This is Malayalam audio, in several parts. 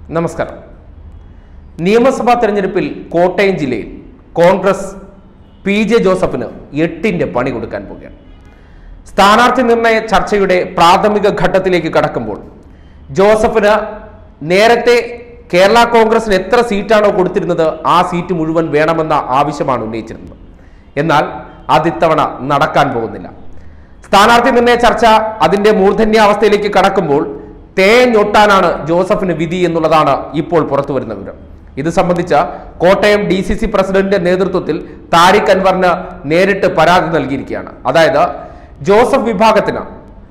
നമസ്കാരം. നിയമസഭാ തെരഞ്ഞെടുപ്പിൽ കോട്ടയം ജില്ലയിൽ കോൺഗ്രസ് PJ ജോസഫിന് 8ന്റെ പണി കൊടുക്കാൻ പോവുകയാണ്. സ്ഥാനാർത്ഥി നിർണയ ചർച്ചയുടെ പ്രാഥമിക ഘട്ടത്തിലേക്ക് കടക്കുമ്പോൾ ജോസഫിന് നേരത്തെ കേരള കോൺഗ്രസിന് എത്ര സീറ്റാണോ കൊടുത്തിരുന്നത് ആ സീറ്റ് മുഴുവൻ വേണമെന്ന ആവശ്യമാണ് ഉന്നയിച്ചിരുന്നത്. എന്നാൽ അതിത്തവണ നടക്കാൻ പോകുന്നില്ല. സ്ഥാനാർത്ഥി നിർണയ ചർച്ച അതിന്റെ മൂർധന്യാവസ്ഥയിലേക്ക് കടക്കുമ്പോൾ തേഞ്ഞൊട്ടാനാണ് ജോസഫിന് വിധി എന്നുള്ളതാണ് ഇപ്പോൾ പുറത്തു വരുന്ന വിവരം. ഇത് സംബന്ധിച്ച കോട്ടയം DCC പ്രസിഡന്റിന്റെ നേതൃത്വത്തിൽ താരിഖ് അൻവറിന് നേരിട്ട് പരാതി നൽകിയിരിക്കുകയാണ്. അതായത് ജോസഫ് വിഭാഗത്തിന്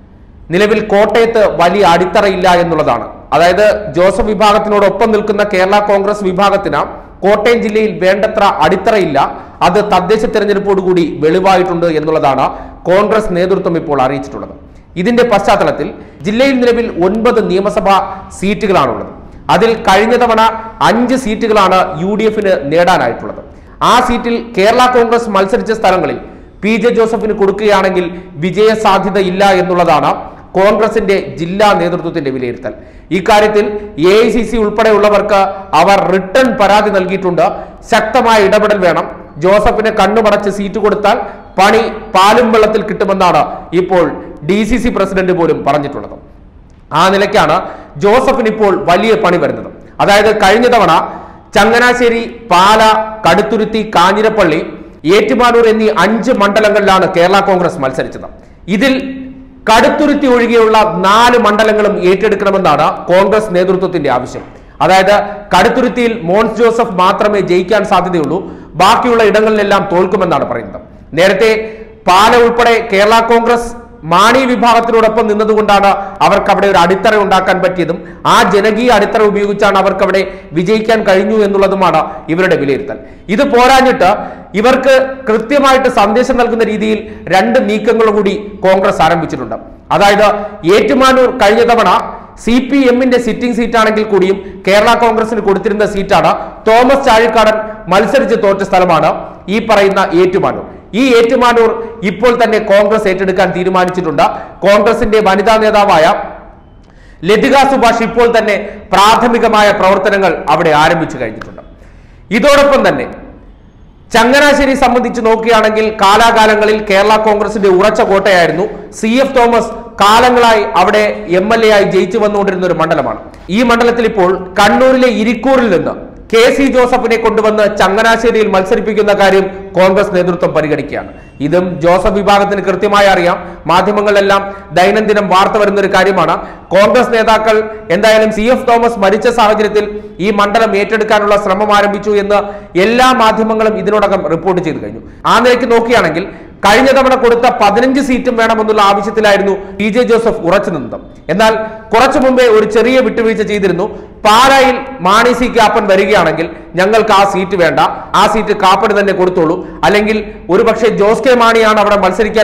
നിലവിൽ കോട്ടയത്ത് വലിയ അടിത്തറയില്ല എന്നുള്ളതാണ്. അതായത് ജോസഫ് വിഭാഗത്തിനോടൊപ്പം നിൽക്കുന്ന കേരള കോൺഗ്രസ് വിഭാഗത്തിന് കോട്ടയം ജില്ലയിൽ വേണ്ടത്ര അടിത്തറയില്ല. അത് തദ്ദേശ തെരഞ്ഞെടുപ്പോടുകൂടി വെളിവായിട്ടുണ്ട് എന്നുള്ളതാണ് കോൺഗ്രസ് നേതൃത്വം ഇപ്പോൾ അറിയിച്ചിട്ടുള്ളത്. ഇതിന്റെ പശ്ചാത്തലത്തിൽ ജില്ലയിൽ നിലവിൽ 9 നിയമസഭാ സീറ്റുകളാണുള്ളത്. അതിൽ കഴിഞ്ഞ തവണ 5 സീറ്റുകളാണ് UDFന് നേടാനായിട്ടുള്ളത്. ആ സീറ്റിൽ കേരള കോൺഗ്രസ് മത്സരിച്ച സ്ഥലങ്ങളിൽ PJ ജോസഫിന് കൊടുക്കുകയാണെങ്കിൽ വിജയ സാധ്യത ഇല്ല എന്നുള്ളതാണ് കോൺഗ്രസിന്റെ ജില്ലാ നേതൃത്വത്തിന്റെ വിലയിരുത്തൽ. ഇക്കാര്യത്തിൽ AICC ഉൾപ്പെടെയുള്ളവർക്ക് അവർ റിട്ടേൺ പരാതി നൽകിയിട്ടുണ്ട്. ശക്തമായ ഇടപെടൽ വേണം. ജോസഫിന് കണ്ണുമടച്ച് സീറ്റ് കൊടുത്താൽ പണി പാലും വെള്ളത്തിൽ കിട്ടുമെന്നാണ് ഇപ്പോൾ DCC പ്രസിഡന്റ് പോലും പറഞ്ഞിട്ടുള്ളത്. ആ നിലയ്ക്കാണ് ജോസഫിന് ഇപ്പോൾ വലിയ പണി വരുന്നത്. അതായത് കഴിഞ്ഞ തവണ ചങ്ങനാശ്ശേരി, പാല, കടുത്തുരുത്തി, കാഞ്ഞിരപ്പള്ളി, ഏറ്റുമാനൂർ എന്നീ 5 മണ്ഡലങ്ങളിലാണ് കേരള കോൺഗ്രസ് മത്സരിച്ചത്. ഇതിൽ കടുത്തുരുത്തി ഒഴികെയുള്ള 4 മണ്ഡലങ്ങളും ഏറ്റെടുക്കണമെന്നാണ് കോൺഗ്രസ് നേതൃത്വത്തിന്റെ ആവശ്യം. അതായത് കടുത്തുരുത്തിയിൽ മോൻസ് ജോസഫ് മാത്രമേ ജയിക്കാൻ സാധ്യതയുള്ളൂ, ബാക്കിയുള്ള ഇടങ്ങളിലെല്ലാം തോൽക്കുമെന്നാണ് പറയുന്നത്. നേരത്തെ പാല ഉൾപ്പെടെ കേരള കോൺഗ്രസ് മാണി വിഭാഗത്തിനോടൊപ്പം നിന്നതുകൊണ്ടാണ് അവർക്ക് അവിടെ ഒരു അടിത്തറ ഉണ്ടാക്കാൻ പറ്റിയതും ആ ജനകീയ അടിത്തറ ഉപയോഗിച്ചാണ് അവർക്ക് അവിടെ വിജയിക്കാൻ കഴിഞ്ഞു എന്നുള്ളതുമാണ് ഇവരുടെ വിലയിരുത്തൽ. ഇത് പോരാഞ്ഞിട്ട് ഇവർക്ക് കൃത്യമായിട്ട് സന്ദേശം നൽകുന്ന രീതിയിൽ 2 നീക്കങ്ങൾ കൂടി കോൺഗ്രസ് ആരംഭിച്ചിട്ടുണ്ട്. അതായത് ഏറ്റുമാനൂർ കഴിഞ്ഞ തവണ CPMന്റെ സിറ്റിംഗ് സീറ്റാണെങ്കിൽ കൂടിയും കേരള കോൺഗ്രസിന് കൊടുത്തിരുന്ന സീറ്റാണ്. തോമസ് ചാഴിക്കാടൻ മത്സരിച്ച് തോറ്റ സ്ഥലമാണ് ഈ പറയുന്ന ഏറ്റുമാനൂർ. ഈ ഏറ്റുമാനൂർ ഇപ്പോൾ തന്നെ കോൺഗ്രസ് ഏറ്റെടുക്കാൻ തീരുമാനിച്ചിട്ടുണ്ട്. കോൺഗ്രസിന്റെ വനിതാ നേതാവായ ലതിക സുഭാഷ് ഇപ്പോൾ തന്നെ പ്രാഥമികമായ പ്രവർത്തനങ്ങൾ അവിടെ ആരംഭിച്ചു കഴിഞ്ഞിട്ടുണ്ട്. ഇതോടൊപ്പം തന്നെ ചങ്ങനാശ്ശേരി സംബന്ധിച്ച് നോക്കുകയാണെങ്കിൽ കാലാകാലങ്ങളിൽ കേരള കോൺഗ്രസിന്റെ ഉറച്ച കോട്ടയായിരുന്നു. CF തോമസ് കാലങ്ങളായി അവിടെ MLA ആയി ജയിച്ചു വന്നുകൊണ്ടിരുന്ന ഒരു മണ്ഡലമാണ്. ഈ മണ്ഡലത്തിൽ ഇപ്പോൾ കണ്ണൂരിലെ ഇരിക്കൂറിൽ നിന്ന് KC ജോസഫിനെ കൊണ്ടുവന്ന് ചങ്ങനാശ്ശേരിയിൽ മത്സരിപ്പിക്കുന്ന കാര്യം കോൺഗ്രസ് നേതൃത്വം പരിഗണിക്കുകയാണ്. ഇതും ജോസഫ് വിഭാഗത്തിന് കൃത്യമായി അറിയാം. മാധ്യമങ്ങളിലെല്ലാം ദൈനംദിനം വാർത്ത വരുന്ന ഒരു കാര്യമാണ്. കോൺഗ്രസ് നേതാക്കൾ എന്തായാലും CF തോമസ് മരിച്ച സാഹചര്യത്തിൽ ഈ മണ്ഡലം ഏറ്റെടുക്കാനുള്ള ശ്രമം ആരംഭിച്ചു എന്ന് എല്ലാ മാധ്യമങ്ങളും ഇതിനോടകം റിപ്പോർട്ട് ചെയ്തു കഴിഞ്ഞു. ആ നിലയ്ക്ക് നോക്കുകയാണെങ്കിൽ കഴിഞ്ഞ തവണ കൊടുത്ത 15 സീറ്റും വേണമെന്നുള്ള ആവശ്യത്തിലായിരുന്നു PJ ജോസഫ് ഉറച്ചു നിന്നത്. എന്നാൽ കുറച്ചു മുമ്പേ ഒരു ചെറിയ വിട്ടുവീഴ്ച ചെയ്തിരുന്നു. പാലായിൽ മാണി C കാപ്പൻ വരികയാണെങ്കിൽ ഞങ്ങൾക്ക് ആ സീറ്റ് വേണ്ട, ആ സീറ്റ് കാപ്പന് തന്നെ കൊടുത്തോളൂ, അല്ലെങ്കിൽ ഒരുപക്ഷെ ജോസ് കെ മാണിയാണ് അവിടെ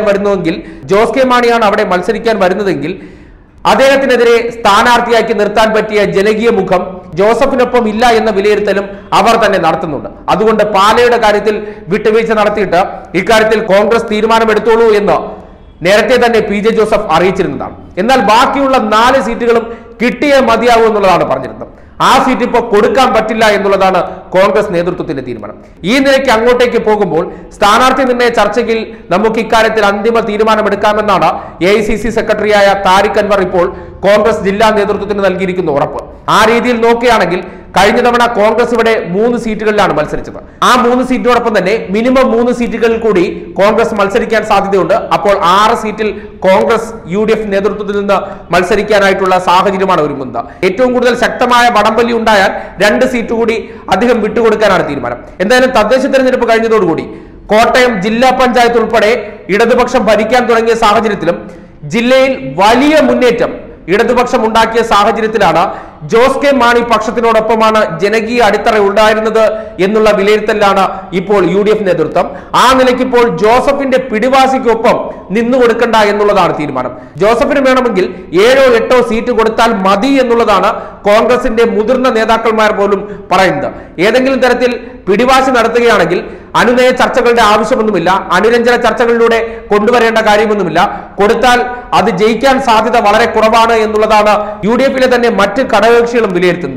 മത്സരിക്കാൻ വരുന്നതെങ്കിൽ അദ്ദേഹത്തിനെതിരെ സ്ഥാനാർത്ഥിയാക്കി നിർത്താൻ പറ്റിയ ജനകീയ മുഖം ജോസഫിനൊപ്പം ഇല്ല എന്ന വിലയിരുത്തലും അവർ തന്നെ നടത്തുന്നുണ്ട്. അതുകൊണ്ട് പാലയുടെ കാര്യത്തിൽ വിട്ടുവീഴ്ച നടത്തിയിട്ട് ഇക്കാര്യത്തിൽ കോൺഗ്രസ് തീരുമാനമെടുത്തോളൂ എന്ന് നേരത്തെ തന്നെ PJ ജോസഫ് അറിയിച്ചിരുന്നതാണ്. എന്നാൽ ബാക്കിയുള്ള 4 സീറ്റുകളും കിട്ടിയേ മതിയാവൂ എന്നുള്ളതാണ് പറഞ്ഞിരുന്നത്. ആ സീറ്റ് ഇപ്പോൾ കൊടുക്കാൻ പറ്റില്ല എന്നുള്ളതാണ് കോൺഗ്രസ് നേതൃത്വത്തിന്റെ തീരുമാനം. ഈ നിലയ്ക്ക് അങ്ങോട്ടേക്ക് പോകുമ്പോൾ സ്ഥാനാർത്ഥി നിർണയ ചർച്ചയിൽ നമുക്ക് ഇക്കാര്യത്തിൽ അന്തിമ തീരുമാനമെടുക്കാമെന്നാണ് AICC സെക്രട്ടറിയായ താരിഖ് അൻവർ ഇപ്പോൾ കോൺഗ്രസ് ജില്ലാ നേതൃത്വത്തിന് നൽകിയിരിക്കുന്ന ഉറപ്പ്. ആ രീതിയിൽ നോക്കുകയാണെങ്കിൽ കഴിഞ്ഞ തവണ കോൺഗ്രസ് ഇവിടെ 3 സീറ്റുകളിലാണ് മത്സരിച്ചത്. ആ 3 സീറ്റിനോടൊപ്പം തന്നെ മിനിമം 3 സീറ്റുകളിൽ കൂടി കോൺഗ്രസ് മത്സരിക്കാൻ സാധ്യതയുണ്ട്. അപ്പോൾ 6 സീറ്റിൽ കോൺഗ്രസ് UDF നേതൃത്വത്തിൽ നിന്ന് മത്സരിക്കാനായിട്ടുള്ള സാഹചര്യമാണ് ഒരുങ്ങുന്നത്. ഏറ്റവും കൂടുതൽ ശക്തമായ വടംവലി ഉണ്ടായാൽ 2 സീറ്റ് കൂടി അദ്ദേഹം വിട്ടുകൊടുക്കാനാണ് തീരുമാനം. എന്തായാലും തദ്ദേശ തെരഞ്ഞെടുപ്പ് കഴിഞ്ഞതോടുകൂടി കോട്ടയം ജില്ലാ പഞ്ചായത്ത് ഉൾപ്പെടെ ഇടതുപക്ഷം ഭരിക്കാൻ തുടങ്ങിയ സാഹചര്യത്തിലും ജില്ലയിൽ വലിയ മുന്നേറ്റം ഇടതുപക്ഷം ഉണ്ടാക്കിയ സാഹചര്യത്തിലാണ് ജോസ് കെ മാണി പക്ഷത്തിനോടൊപ്പമാണ് ജനകീയ അടിത്തറ ഉണ്ടായിരുന്നത് എന്നുള്ള വിലയിരുത്തലാണ് ഇപ്പോൾ UDF നേതൃത്വം. ആ നിലയ്ക്ക് ഇപ്പോൾ ജോസഫിന്റെ പിടിവാശിക്കൊപ്പം നിന്നു കൊടുക്കണ്ട എന്നുള്ളതാണ് തീരുമാനം. ജോസഫിന് വേണമെങ്കിൽ 7ഓ 8ഓ സീറ്റ് കൊടുത്താൽ മതി എന്നുള്ളതാണ് കോൺഗ്രസിന്റെ മുതിർന്ന നേതാക്കന്മാർ പോലും പറയുന്നത്. ഏതെങ്കിലും തരത്തിൽ പിടിവാശി നടത്തുകയാണെങ്കിൽ അനുനയ ചർച്ചകളുടെ ആവശ്യമൊന്നുമില്ല, അനുരഞ്ജന ചർച്ചകളിലൂടെ കൊണ്ടുവരേണ്ട കാര്യമൊന്നുമില്ല. കൊടുത്താൽ അത് ജയിക്കാൻ സാധ്യത വളരെ കുറവാണ് എന്നുള്ളതാണ് UDFിലെ തന്നെ മറ്റ് ഘടകകക്ഷികളും വിലയിരുത്തുന്നത്.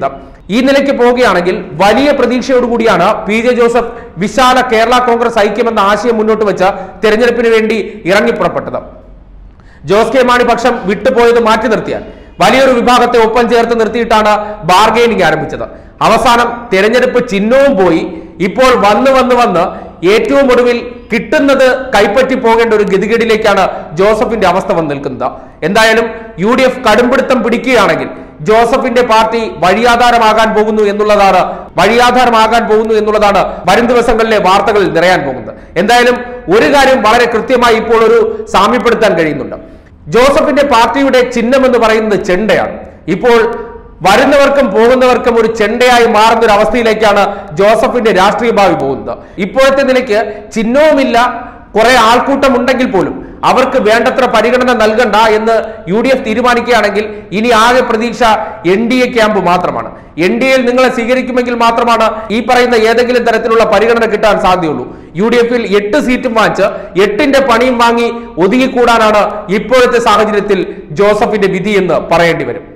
ഈ നിലയ്ക്ക് പോവുകയാണെങ്കിൽ വലിയ പ്രതീക്ഷയോടുകൂടിയാണ് പി ജെ ജോസഫ് വിശാല കേരള കോൺഗ്രസ് ഐക്യമെന്ന ആശയം മുന്നോട്ട് വെച്ച തെരഞ്ഞെടുപ്പിന് വേണ്ടി ഇറങ്ങിപ്പുറപ്പെട്ടത്. ജോസ് കെ മാണി പക്ഷം വിട്ടുപോയത് മാറ്റി നിർത്തിയാൽ വലിയൊരു വിഭാഗത്തെ ഒപ്പം ചേർത്ത് നിർത്തിയിട്ടാണ് ബാർഗെയിനിങ് ആരംഭിച്ചത്. അവസാനം തെരഞ്ഞെടുപ്പ് ചിഹ്നവും പോയി. ഇപ്പോൾ വന്ന് ഏറ്റവും ഒടുവിൽ കിട്ടുന്നത് കൈപ്പറ്റി പോകേണ്ട ഒരു ഗതികേടിലേക്കാണ് ജോസഫിന്റെ അവസ്ഥ വന്ന് നിൽക്കുന്നത്. എന്തായാലും UDF കടുംപിടുത്തം പിടിക്കുകയാണെങ്കിൽ ജോസഫിന്റെ പാർട്ടി വഴിയാധാരമാകാൻ പോകുന്നു എന്നുള്ളതാണ് വരും ദിവസങ്ങളിലെ വാർത്തകളിൽ നിറയാൻ പോകുന്നത്. എന്തായാലും ഒരു കാര്യം വളരെ കൃത്യമായി ഇപ്പോൾ ഒരു സാമ്യപ്പെടുത്താൻ കഴിയുന്നുണ്ട്. ജോസഫിന്റെ പാർട്ടിയുടെ ചിഹ്നം എന്ന് പറയുന്നത് ചെണ്ടയാണ്. ഇപ്പോൾ വരുന്നവർക്കും പോകുന്നവർക്കും ഒരു ചെണ്ടയായി മാറുന്ന ഒരു അവസ്ഥയിലേക്കാണ് ജോസഫിന്റെ രാഷ്ട്രീയ ഭാവി പോകുന്നത്. ഇപ്പോഴത്തെ നിലയ്ക്ക് ചിഹ്നവുമില്ല, കുറെ ആൾക്കൂട്ടം ഉണ്ടെങ്കിൽ പോലും അവർക്ക് വേണ്ടത്ര പരിഗണന നൽകണ്ട എന്ന് UDF തീരുമാനിക്കുകയാണെങ്കിൽ ഇനി ആകെ പ്രതീക്ഷ NDA ക്യാമ്പ് മാത്രമാണ്. NDAയിൽ നിങ്ങളെ സ്വീകരിക്കുമെങ്കിൽ മാത്രമാണ് ഈ പറയുന്ന ഏതെങ്കിലും തരത്തിലുള്ള പരിഗണന കിട്ടാൻ സാധ്യതയുള്ളൂ. UDFൽ 8 സീറ്റും വാങ്ങിച്ച് 8ന്റെ പണിയും വാങ്ങി ഒതുങ്ങിക്കൂടാനാണ് ഇപ്പോഴത്തെ സാഹചര്യത്തിൽ ജോസഫിന്റെ വിധി എന്ന് പറയേണ്ടി വരും.